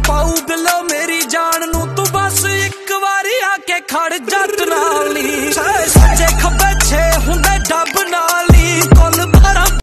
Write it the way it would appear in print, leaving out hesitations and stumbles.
पाऊ बिलो मेरी जान नू तू बस एक बारी आके खड़ जट नाल नी सजे खब्बे छे